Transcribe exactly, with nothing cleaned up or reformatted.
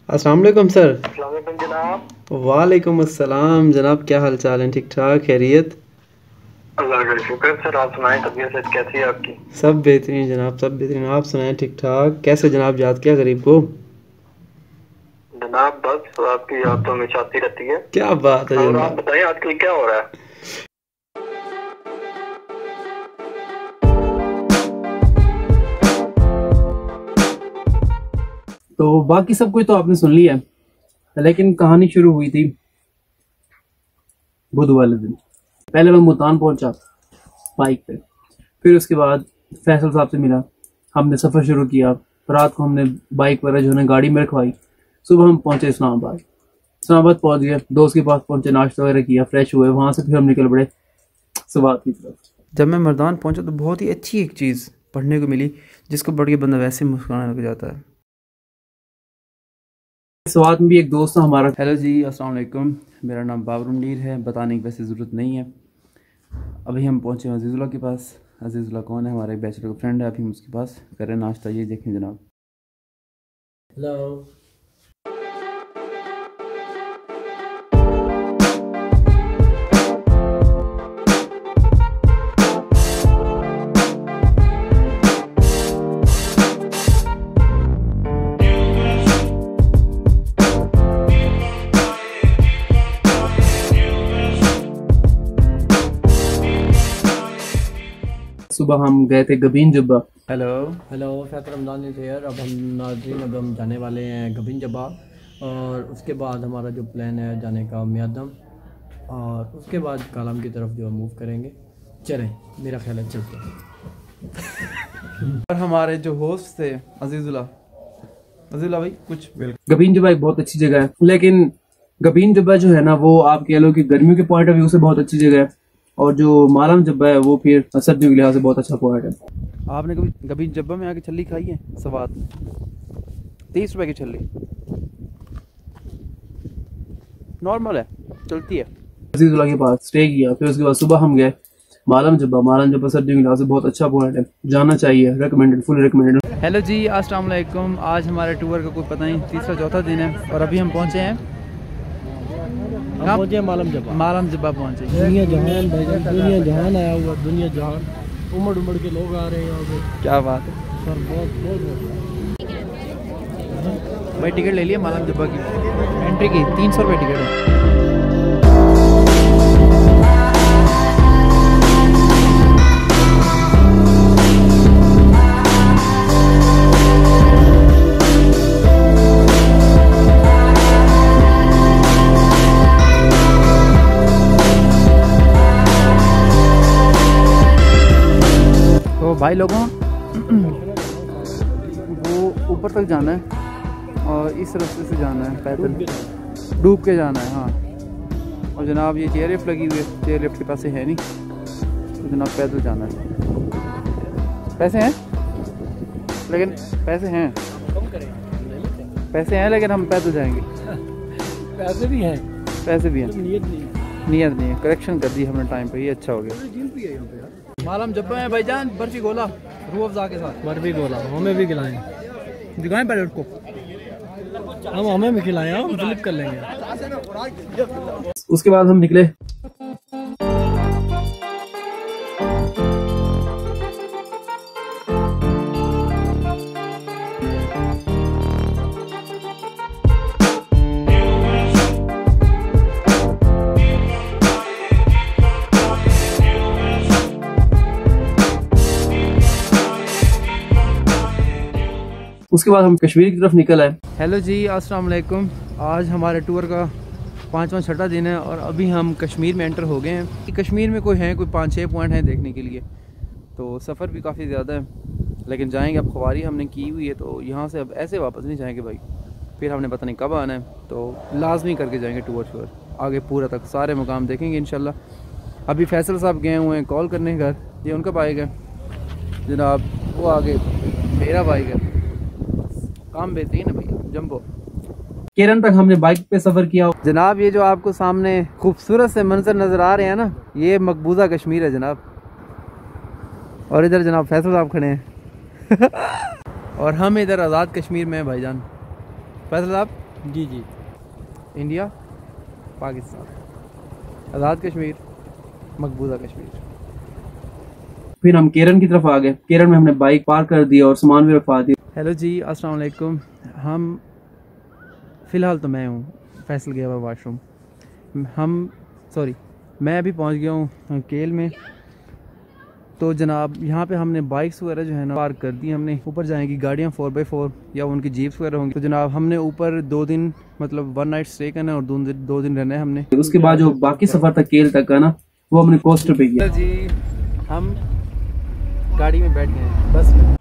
अस्सलाम वालेकुम सर। अस्सलाम वालेकुम जनाब। वालेकुम अस्सलाम जनाब, क्या हाल चाल है? ठीक ठाक, खैरियत? अल्लाह का शुक्र। सर आप सुनाएं, तबीयत सेहत कैसी है आपकी? सब बेहतरीन जनाब, सब बेहतरीन। आप सुनाएं, ठीक ठाक? कैसे जनाब, याद किया गरीब को? जनाब बस आपकी याद तो हमेशा आती रहती है। क्या बात है और आप जनाब। बताएं आजकल क्या हो रहा है? तो बाकी सब कुछ तो आपने सुन लिया है, लेकिन कहानी शुरू हुई थी बुध वाले दिन। पहले मैं मुल्तान पहुंचा बाइक पे, फिर उसके बाद फैसल साहब से मिला, हमने सफ़र शुरू किया। रात को हमने बाइक वगैरह जो है गाड़ी में रखवाई। सुबह हम पहुंचे इस्लामाबाद। इस्लामाबाद पहुंच गए, दोस्त के पास पहुंचे, नाश्ता वगैरह किया, फ्रेश हुए। वहां से फिर हम निकल पड़े सवात की तरफ। जब मैं मर्दान पहुंचा तो बहुत ही अच्छी एक चीज़ पढ़ने को मिली, जिसको पढ़ के बंदा वैसे मुस्कुराने लग जाता है। सवात में भी एक दोस्त था हमारा। हेलो जी, अस्सलाम वालेकुम, मेरा नाम बाबर मुनीर है। बताने की वैसे ज़रूरत नहीं है। अभी हम पहुंचे अजीज़ुल्ला के पास। अजीज़ुल्ला कौन है? हमारा एक बैचलर का फ्रेंड है। अभी हम उसके पास कर रहे हैं नाश्ता। ये देखें जनाब। हेलो। सुबह हम गए थे गबीन जब्बा। Hello hello, Faisal Ramzan is here. अब हम नाज़रीन अब हम जाने वाले हैं गबीन जब्बा, और उसके बाद हमारा जो प्लान है जाने का मियादम, और उसके बाद कालम की तरफ जो मूव करेंगे। चलें, मेरा ख्याल है चलते हैं। और हमारे जो होस्ट थे अजीज़ुल्ला। अजीज़ुल्ला भाई कुछ। गबीन जब्बा एक बहुत अच्छी जगह है, लेकिन गबीन जब्बा जो है ना, वो आप कह लो कि गर्मियों के पॉइंट ऑफ व्यू से बहुत अच्छी जगह है, और जो मालम जब्बा है वो फिर सर्दियों के लिहाज से बहुत अच्छा पॉइंट है। आपने कभी गबीन जब्बा में आके छल्ली खाई है? सवात में तीस रुपए की छल्ली नॉर्मल है, चलती है। अजीज़ुल्ला के पास स्टे किया, फिर उसके बाद सुबह हम गए मालम जब्बा। मालम जब्बा सर्दियों के लिहाज से बहुत अच्छा पॉइंट है, जाना चाहिए, रिकमेंडेड, फुल रिकमेंडेड। हेलो जी, अस्सलाम वालेकुम। आज हमारे टूर का कोई पता नहीं, तीसरा चौथा दिन है, और अभी हम पहुंचे हैं हम पहुंचे मालम जब्बा। मालम जब्बा पहुंचे। दुनिया जहान भाई, दुनिया जहान आया हुआ, दुनिया जहान, उमड़ उमड़ के लोग आ रहे हैं यहाँ पे। क्या बात है सर, बहुत बहुत भाई। टिकट ले लिया मालम जब्बा की, एंट्री की तीन सौ रुपये टिकट है। तो भाई लोगों, वो ऊपर तक जाना है और इस रास्ते से जाना है, पैदल डूब के जाना है। हाँ, और जनाब ये चेयर लिफ्ट लगी हुई है, चेयर लिफ्ट के पास है नहीं, तो जनाब पैदल जाना है। पैसे हैं लेकिन पैसे हैं पैसे हैं लेकिन हम पैदल जाएंगे। पैसे भी हैं, पैसे भी हैं, नियत नहीं है। नियत नहीं है। करेक्शन कर दी हमने टाइम पे, ये अच्छा हो गया। मालम जब्बा में भाईजान बर्फी गोला रूह अफ़ज़ा के साथ। बर्फी गोला हमें भी खिलाएं, दिखाएं पहले उसको। हम हमें भी खिलाएं, हम फ्लिप कर लेंगे। उसके बाद हम निकले। उसके बाद हम कश्मीर की तरफ निकल आए। हेलो जी, अस्सलाम वालेकुम। आज हमारे टूर का पाँचवा छठा दिन है, और अभी हम कश्मीर में एंटर हो गए हैं। कश्मीर में कोई है कोई पाँच छः पॉइंट हैं देखने के लिए, तो सफ़र भी काफ़ी ज़्यादा है, लेकिन जाएंगे। अब ख्वारी हमने की हुई है, तो यहाँ से अब ऐसे वापस नहीं जाएंगे भाई, फिर हमने पता नहीं कब आना है, तो लाजमी करके जाएंगे टूर शूर आगे पूरा तक, सारे मुकाम देखेंगे इंशाल्लाह। अभी फैसल साहब गए हुए हैं कॉल करने घर, ये उनका बाइक है जनाब, वो आगे मेरा बाइक है। काम बेहतरीन है भैया, जंबो। केरन तक हमने बाइक पे सफ़र किया। जनाब ये जो आपको सामने खूबसूरत से मंजर नज़र आ रहे हैं ना, ये मकबूजा कश्मीर है जनाब। और इधर जनाब फैसल साहब खड़े हैं और हम इधर आज़ाद कश्मीर में हैं भाईजान। फैसल साहब जी जी। इंडिया, पाकिस्तान, आज़ाद कश्मीर, मकबूजा कश्मीर। फिर हम केरन की तरफ आ गए। केरन में हमने बाइक पार्क कर दी और सामान भी रखवा दिया। हेलो जी, अस्सलाम वालेकुम। हम फ़िलहाल तो मैं हूँ, फैसल गया हुआ वाशरूम। हम सॉरी मैं अभी पहुँच गया हूँ केल में। तो जनाब यहाँ पे हमने बाइक्स वगैरह जो है ना पार्क कर दी हमने। ऊपर जाएंगी गाड़ियाँ फोर बाई फोर या उनकी जीप्स वगैरह होंगी। तो जनाब हमने ऊपर दो दिन मतलब वन नाइट स्टे करना है और दो दिन दो दिन रहना है हमने। उसके बाद जो बाकी सफ़र था केल तक का ना, वो हमने कोस्टर पे किया। जी हम गाड़ी में बैठ गए, बस में।